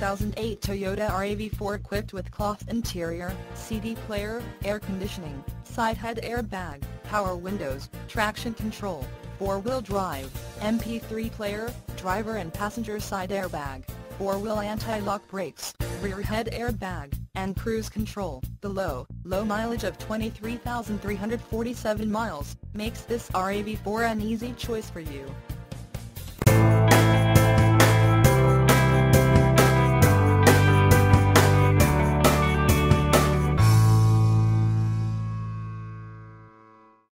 2008 Toyota RAV4 equipped with cloth interior, CD player, air conditioning, side head airbag, power windows, traction control, 4-wheel drive, MP3 player, driver and passenger side airbag, 4-wheel anti-lock brakes, rear head airbag, and cruise control. The low mileage of 23,347 miles makes this RAV4 an easy choice for you.